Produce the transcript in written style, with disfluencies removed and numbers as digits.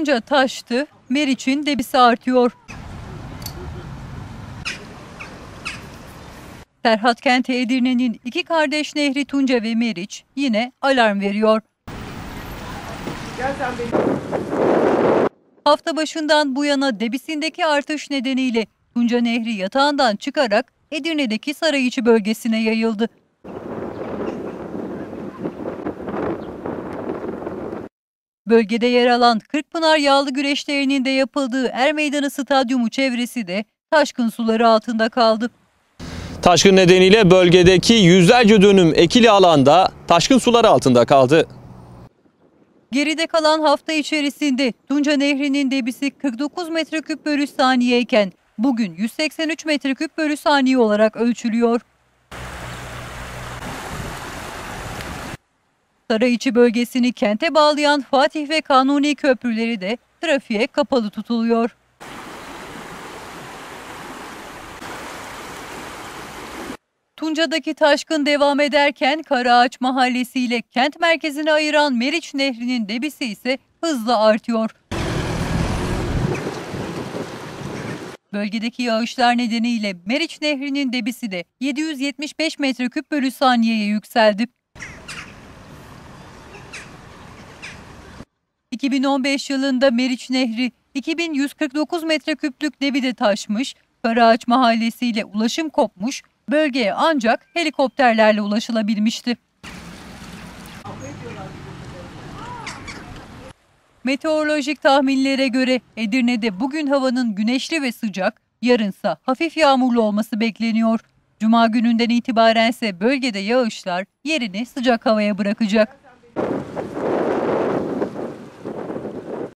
Tunca taştı, Meriç'in debisi artıyor. Serhatkenti Edirne'nin iki kardeş nehri Tunca ve Meriç yine alarm veriyor. Hafta başından bu yana debisindeki artış nedeniyle Tunca Nehri yatağından çıkarak Edirne'deki Sarayiçi bölgesine yayıldı. Bölgede yer alan Kırkpınar yağlı güreşlerinin de yapıldığı Ermeydanı Stadyumu çevresi de taşkın suları altında kaldı. Taşkın nedeniyle bölgedeki yüzlerce dönüm ekili alanda taşkın suları altında kaldı. Geride kalan hafta içerisinde Tunca Nehri'nin debisi 49 metreküp bölü saniye iken bugün 183 metreküp bölü saniye olarak ölçülüyor. Sarayiçi bölgesini kente bağlayan Fatih ve Kanuni köprüleri de trafiğe kapalı tutuluyor. Tunca'daki taşkın devam ederken Karaağaç Mahallesi ile kent merkezini ayıran Meriç Nehri'nin debisi ise hızla artıyor. Bölgedeki yağışlar nedeniyle Meriç Nehri'nin debisi de 775 metreküp bölü saniyeye yükseldi. 2015 yılında Meriç Nehri 2149 metreküplük debide taşmış, Karaağaç Mahallesi ile ulaşım kopmuş, bölgeye ancak helikopterlerle ulaşılabilmişti. Meteorolojik tahminlere göre Edirne'de bugün havanın güneşli ve sıcak, yarınsa hafif yağmurlu olması bekleniyor. Cuma gününden itibaren ise bölgede yağışlar yerini sıcak havaya bırakacak.